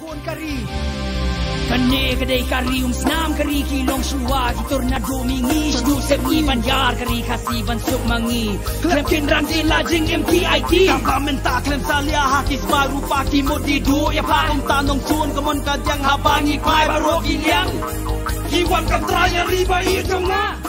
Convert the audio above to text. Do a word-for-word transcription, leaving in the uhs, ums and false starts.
kon kari Kane kadai kari um snam kari kilong suwa ki tornado mingi Snu sep ni banjar kari kasi ban sup mangi Klem kinran di lajing M T I T Kapamenta klem salia hakis baru paki modi do ya pa um tanong chun kamon kadyang habangi pai baro gilyang Kiwan katraya riba i jong na